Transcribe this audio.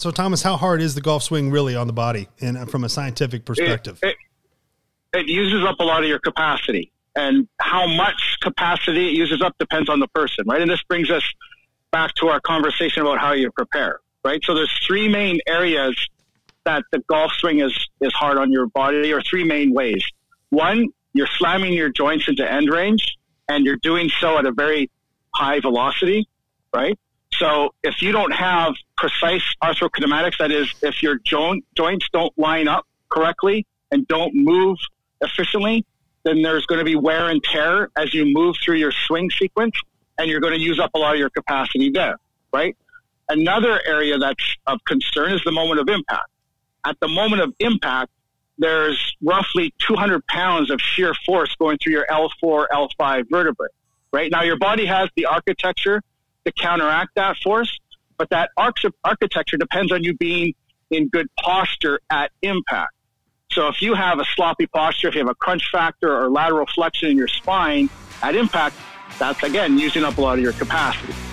So Thomas, how hard is the golf swing really on the body and from a scientific perspective? It uses up a lot of your capacity, and how much capacity it uses up depends on the person, right? And this brings us back to our conversation about how you prepare, right? So there's three main areas that the golf swing is hard on your body, or three main ways. One, you're slamming your joints into end range, and you're doing so at a very high velocity, right? So if you don't have precise arthrokinematics, that is, if your joints don't line up correctly and don't move efficiently, then there's going to be wear and tear as you move through your swing sequence, and you're going to use up a lot of your capacity there, right? Another area that's of concern is the moment of impact. At the moment of impact, there's roughly 200 pounds of shear force going through your L4, L5 vertebrae, right? Now, your body has the architecture to counteract that force, but that architecture depends on you being in good posture at impact. So if you have a sloppy posture, if you have a crunch factor or lateral flexion in your spine at impact, that's, again, using up a lot of your capacity.